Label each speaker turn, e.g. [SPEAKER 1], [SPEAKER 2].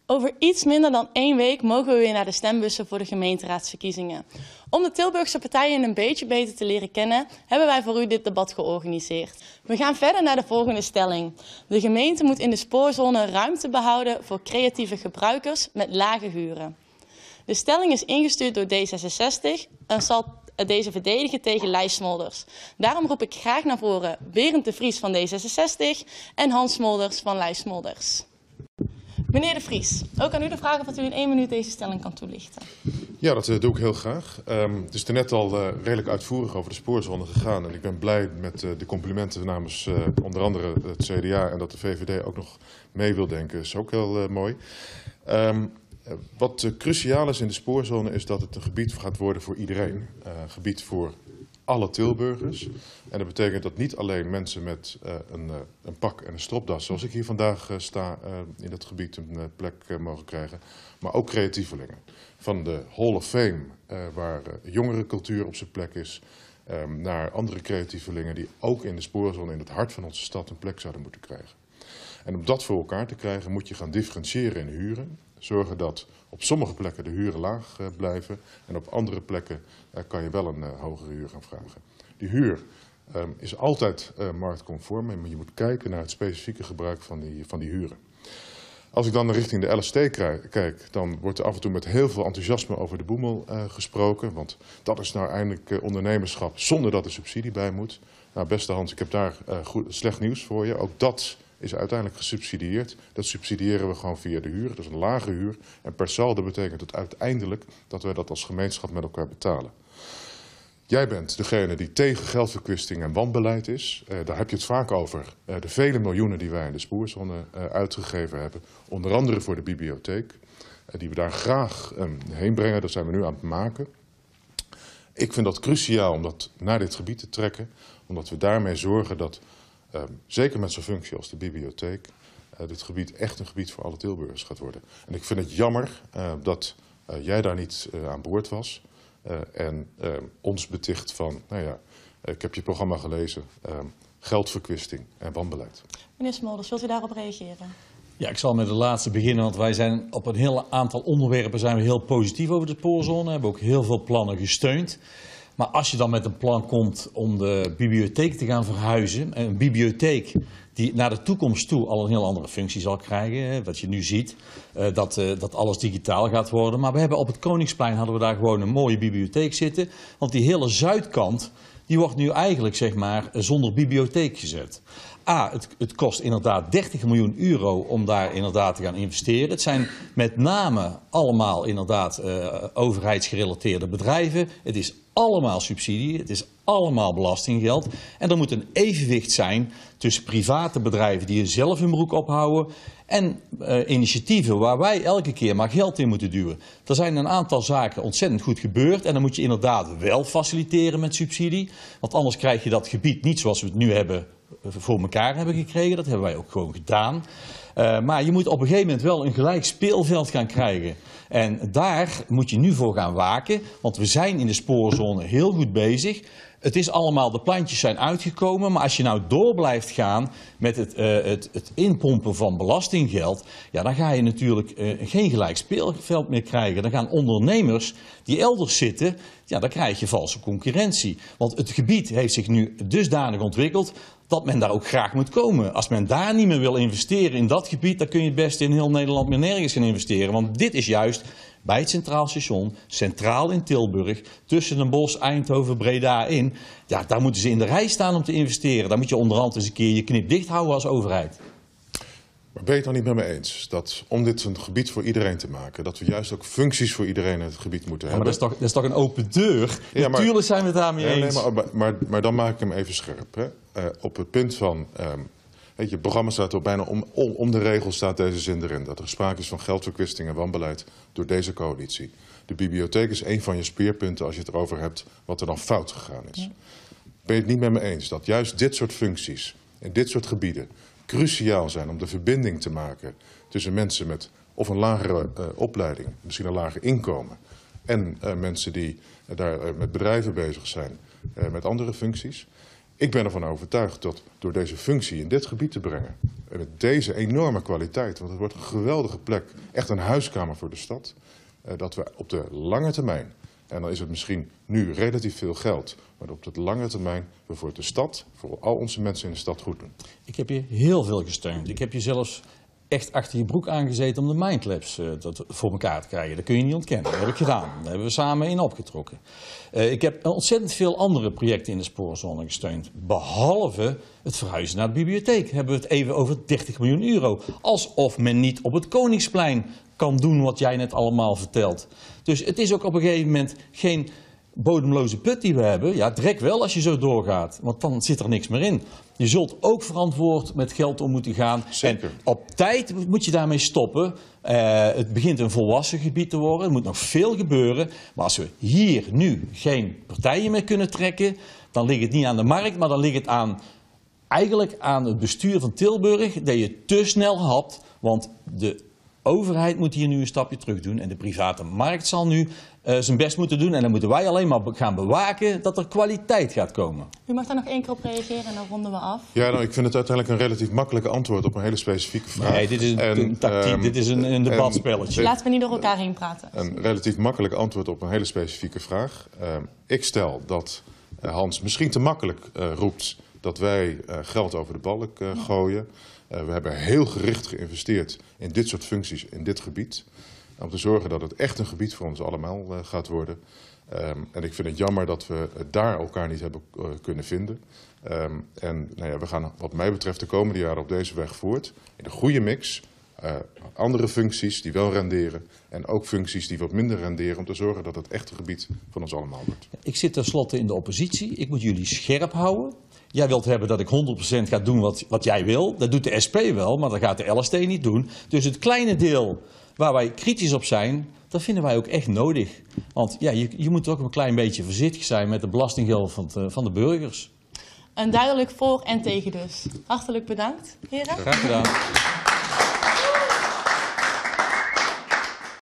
[SPEAKER 1] Over iets minder dan 1 week mogen we weer naar de stembussen voor de gemeenteraadsverkiezingen. Om de Tilburgse partijen een beetje beter te leren kennen, hebben wij voor u dit debat georganiseerd. We gaan verder naar de volgende stelling. De gemeente moet in de spoorzone ruimte behouden voor creatieve gebruikers met lage huren. De stelling is ingestuurd door D66 en zal deze verdedigen tegen Lijs Smolders. Daarom roep ik graag naar voren Berend de Vries van D66 en Hans Smolders van Lijs Smolders. Meneer de Vries, ook aan u de vraag of u in 1 minuut deze stelling kan toelichten.
[SPEAKER 2] Ja, dat doe ik heel graag. Het is er net al redelijk uitvoerig over de spoorzone gegaan. En ik ben blij met de complimenten namens onder andere het CDA en dat de VVD ook nog mee wil denken. Dat is ook heel mooi. Wat cruciaal is in de spoorzone is dat het een gebied gaat worden voor iedereen. Een gebied voor alle Tilburgers. En dat betekent dat niet alleen mensen met een pak en een stropdas, zoals ik hier vandaag sta, in dat gebied een plek mogen krijgen. Maar ook creatievelingen. Van de Hall of Fame, waar jongerencultuur op zijn plek is, naar andere creatievelingen die ook in de spoorzone in het hart van onze stad een plek zouden moeten krijgen. En om dat voor elkaar te krijgen moet je gaan differentiëren in huren. Zorgen dat op sommige plekken de huren laag blijven en op andere plekken kan je wel een hogere huur gaan vragen. Die huur is altijd marktconform, maar je moet kijken naar het specifieke gebruik van die huren. Als ik dan richting de LST kijk, dan wordt er af en toe met heel veel enthousiasme over de boemel gesproken. Want dat is nou eindelijk ondernemerschap zonder dat er subsidie bij moet. Nou, beste Hans, ik heb daar slecht nieuws voor je. Ook dat is uiteindelijk gesubsidieerd. Dat subsidiëren we gewoon via de huur. Dat is een lage huur. En per saldo betekent het uiteindelijk dat wij dat als gemeenschap met elkaar betalen. Jij bent degene die tegen geldverkwisting en wanbeleid is. Daar heb je het vaak over. De vele miljoenen die wij in de spoorzone uitgegeven hebben. Onder andere voor de bibliotheek. Die we daar graag heen brengen. Dat zijn we nu aan het maken. Ik vind dat cruciaal om dat naar dit gebied te trekken. Omdat we daarmee zorgen dat, zeker met zo'n functie als de bibliotheek, dit gebied echt een gebied voor alle Tilburgers gaat worden. En ik vind het jammer dat jij daar niet aan boord was. En ons beticht van, nou ja, ik heb je programma gelezen, geldverkwisting en wanbeleid.
[SPEAKER 1] Meneer Smolders, wilt u daarop reageren?
[SPEAKER 3] Ja, ik zal met de laatste beginnen, want wij zijn op een heel aantal onderwerpen zijn we heel positief over de spoorzone. We hebben ook heel veel plannen gesteund. Maar als je dan met een plan komt om de bibliotheek te gaan verhuizen, een bibliotheek die naar de toekomst toe al een heel andere functie zal krijgen, wat je nu ziet, dat alles digitaal gaat worden. Maar we hebben op het Koningsplein hadden we daar gewoon een mooie bibliotheek zitten, want die hele zuidkant die wordt nu eigenlijk zeg maar zonder bibliotheek gezet. Het kost inderdaad 30 miljoen euro om daar inderdaad te gaan investeren. Het zijn met name allemaal inderdaad overheidsgerelateerde bedrijven. Het is allemaal subsidie, het is allemaal belastinggeld. En er moet een evenwicht zijn tussen private bedrijven die zelf hun broek ophouden en initiatieven waar wij elke keer maar geld in moeten duwen. Er zijn een aantal zaken ontzettend goed gebeurd en dan moet je inderdaad wel faciliteren met subsidie. Want anders krijg je dat gebied niet zoals we het nu hebben voor elkaar hebben gekregen. Dat hebben wij ook gewoon gedaan. Maar je moet op een gegeven moment wel een gelijk speelveld gaan krijgen. En daar moet je nu voor gaan waken. Want we zijn in de spoorzone heel goed bezig. Het is allemaal, de plantjes zijn uitgekomen. Maar als je nou door blijft gaan met het inpompen van belastinggeld. Ja, dan ga je natuurlijk geen gelijk speelveld meer krijgen. Dan gaan ondernemers die elders zitten, ja, dan krijg je valse concurrentie. Want het gebied heeft zich nu dusdanig ontwikkeld dat men daar ook graag moet komen. Als men daar niet meer wil investeren in dat gebied, dan kun je het best in heel Nederland meer nergens gaan investeren. Want dit is juist bij het Centraal Station, centraal in Tilburg, tussen Den Bosch, Eindhoven, Breda in. Ja, daar moeten ze in de rij staan om te investeren. Daar moet je onderhand eens een keer je knip dicht houden als overheid.
[SPEAKER 2] Maar ben je het dan niet met me eens dat om dit een gebied voor iedereen te maken, dat we juist ook functies voor iedereen in het gebied moeten hebben?
[SPEAKER 3] Maar dat is toch een open deur? Ja, natuurlijk zijn we het daarmee eens.
[SPEAKER 2] Nee, maar dan maak ik hem even scherp. Hè? Op het punt van, weet je, het programma staat ook bijna om de regels staat deze zin erin. Dat er sprake is van geldverkwisting en wanbeleid door deze coalitie. De bibliotheek is een van je speerpunten als je het erover hebt wat er dan fout gegaan is. Ja. Ben je het niet met me eens dat juist dit soort functies en dit soort gebieden cruciaal zijn om de verbinding te maken tussen mensen met of een lagere opleiding, misschien een lager inkomen, en mensen die daar met bedrijven bezig zijn, met andere functies. Ik ben ervan overtuigd dat door deze functie in dit gebied te brengen, met deze enorme kwaliteit, want het wordt een geweldige plek, echt een huiskamer voor de stad, dat we op de lange termijn, en dan is het misschien nu relatief veel geld, maar op de lange termijn we voor de stad, voor al onze mensen in de stad goed doen.
[SPEAKER 3] Ik heb je heel veel gesteund. Ik heb je zelfs echt achter je broek aangezeten om de Mindlabs voor elkaar te krijgen. Dat kun je niet ontkennen. Dat heb ik gedaan. Daar hebben we samen in opgetrokken. Ik heb ontzettend veel andere projecten in de spoorzone gesteund. Behalve het verhuizen naar de bibliotheek. Hebben we het even over 30 miljoen euro. Alsof men niet op het Koningsplein kan doen wat jij net allemaal vertelt. Dus het is ook op een gegeven moment geen bodemloze put die we hebben. Ja, trek wel als je zo doorgaat, want dan zit er niks meer in. Je zult ook verantwoord met geld om moeten gaan.
[SPEAKER 2] Zeker.
[SPEAKER 3] En op tijd moet je daarmee stoppen. Het begint een volwassen gebied te worden. Er moet nog veel gebeuren. Maar als we hier nu geen partijen meer kunnen trekken, dan ligt het niet aan de markt, maar dan ligt het eigenlijk aan het bestuur van Tilburg dat je te snel hapt. Want de overheid moet hier nu een stapje terug doen en de private markt zal nu zijn best moeten doen. En dan moeten wij alleen maar gaan bewaken dat er kwaliteit gaat komen.
[SPEAKER 1] U mag daar nog 1 keer op reageren en dan ronden we af.
[SPEAKER 2] Ja, nou, ik vind het uiteindelijk een relatief makkelijke antwoord op een hele specifieke vraag.
[SPEAKER 3] Nee, dit is een tactiek, dit is een debatspelletje.
[SPEAKER 1] Laten we niet door elkaar heen praten.
[SPEAKER 2] Een relatief makkelijk antwoord op een hele specifieke vraag. Ik stel dat Hans misschien te makkelijk roept dat wij geld over de balk gooien. We hebben heel gericht geïnvesteerd in dit soort functies in dit gebied. Om te zorgen dat het echt een gebied voor ons allemaal gaat worden. En ik vind het jammer dat we daar elkaar niet hebben kunnen vinden. En nou ja, we gaan wat mij betreft de komende jaren op deze weg voort. In een goede mix. Andere functies die wel renderen. En ook functies die wat minder renderen. Om te zorgen dat het echt een gebied van ons allemaal wordt.
[SPEAKER 3] Ik zit tenslotte in de oppositie. Ik moet jullie scherp houden. Jij wilt hebben dat ik 100% ga doen wat jij wil. Dat doet de SP wel, maar dat gaat de LST niet doen. Dus het kleine deel waar wij kritisch op zijn, dat vinden wij ook echt nodig. Want ja, je moet ook een klein beetje voorzichtig zijn met de belastinggeld van de burgers.
[SPEAKER 1] Een duidelijk voor en tegen dus. Hartelijk bedankt, heren.
[SPEAKER 3] Graag gedaan.